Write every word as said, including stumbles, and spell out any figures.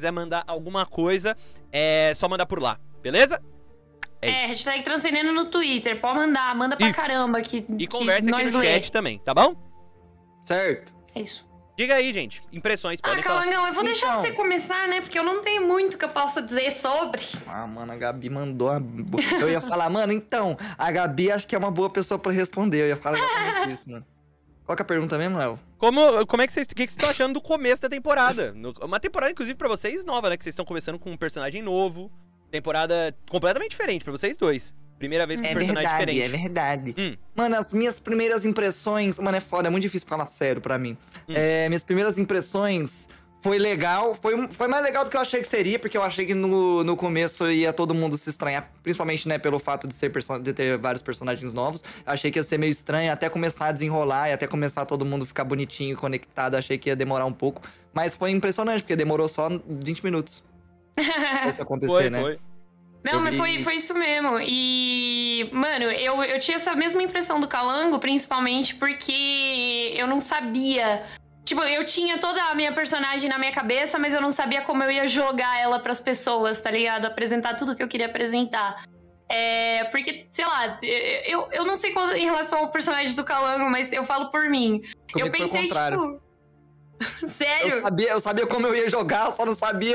quiser mandar alguma coisa, é só mandar por lá, beleza? É, é hashtag Transcendendo no Twitter. Pode mandar, manda pra isso. caramba. Que, e que conversa aqui no lê. chat também, tá bom? Certo. É isso. Diga aí, gente. Impressões, podem Ah, falar. Calangão, eu vou deixar Então. você começar, né? Porque eu não tenho muito que eu possa dizer sobre. Ah, mano, a Gabi mandou a... Eu ia falar, mano, então, a Gabi acho que é uma boa pessoa pra responder. Eu ia falar exatamente isso, mano. Qual que é a pergunta mesmo, Léo? Como, como é que vocês... O que, que vocês estão achando do começo da temporada? No- uma temporada, inclusive, pra vocês nova, né? Que vocês estão começando com um personagem novo. Temporada completamente diferente pra vocês dois. Primeira vez com um É personagem verdade, diferente. é verdade. Hum. Mano, as minhas primeiras impressões... Mano, é foda, é muito difícil falar sério pra mim. Hum. É, minhas primeiras impressões... Foi legal, foi, foi mais legal do que eu achei que seria, porque eu achei que no, no começo ia todo mundo se estranhar, principalmente, né, pelo fato de, ser perso- de ter vários personagens novos. Eu achei que ia ser meio estranho, até começar a desenrolar e até começar todo mundo ficar bonitinho e conectado. Achei que ia demorar um pouco, mas foi impressionante, porque demorou só vinte minutos pra isso acontecer, Foi, né? foi. Não, Eu mas vi- foi, foi isso mesmo. E, mano, eu, eu tinha essa mesma impressão do Calango, principalmente porque eu não sabia. Tipo, eu tinha toda a minha personagem na minha cabeça, mas eu não sabia como eu ia jogar ela pras pessoas, tá ligado? Apresentar tudo que eu queria apresentar. É, porque, sei lá, eu, eu não sei qual, em relação ao personagem do Calango, mas eu falo por mim. Comigo eu foi o pensei, contrário. tipo. Sério? Eu sabia, eu sabia como eu ia jogar, eu só não sabia